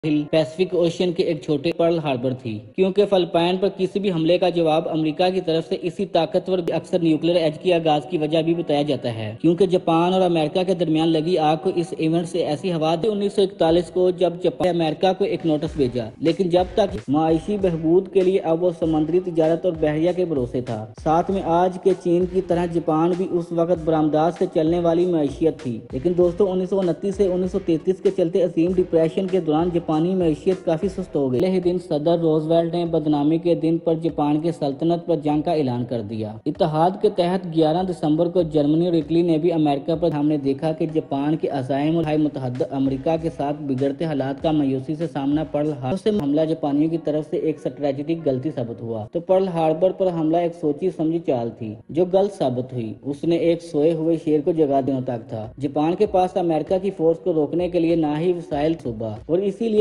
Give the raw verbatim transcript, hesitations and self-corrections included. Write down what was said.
Pacific ocean کے ایک چھوٹے پرل ہاربر تھی، کیونکہ فلپائن پر کسی بھی حملے کا جواب امریکہ کی طرف سے اسی طاقتور اکثر نیوکلیر ایج کی آغاز کی وجہ بھی بتایا جاتا ہے، کیونکہ جاپان اور امریکہ کے درمیان لگی آگ کو اس ایونٹ سے ایسی ہوا دی انیس سو اکتالیس کو جب جاپان نے امریکہ کو ایک نوٹس بھیجا، لیکن جب تک معاشی بہبود کے لیے اب وہ سمندری تجارت اور بحریہ کے بھروسے تھا۔ ساتھ میں آج کے چین کی طرح جاپان بھی اس وقت برآمدات سے چلنے والی معیشت تھی، لیکن دوستو انیس سو انتیس سے انیس سو تینتیس کے چلتے عظیم ڈپریشن کے دوران جاپانی معیشت کافی سست ہو گئی۔ پہلے ہی دن صدر روزویلٹ نے بدنامی کے دن پر جاپان کے سلطنت پر جنگ کا اعلان کر دیا۔ اتحاد کے تحت گیارہ دسمبر کو جرمنی اور اٹلی نے بھی امریکہ پر ہم نے دیکھا کہ جاپان کے عزائم اور متحدہ امریکہ کے ساتھ بگڑتے حالات کا مایوسی سے سامنا پرل ہاربر سے حملہ جاپانیوں کی طرف سے ایک اسٹریٹجک غلطی ثابت ہوا۔ تو پرل ہاربر پر حملہ ایک سوچی سمجھی چال تھی جو غلط ثابت ہوئی۔ اس نے ایک سوئے ہوئے شیر کو جگا دینے تک تھا۔ جاپان کے پاس امریکہ کی فورس کو روکنے کے لیے نہ ہی وسائل صوبہ اور اسی لیے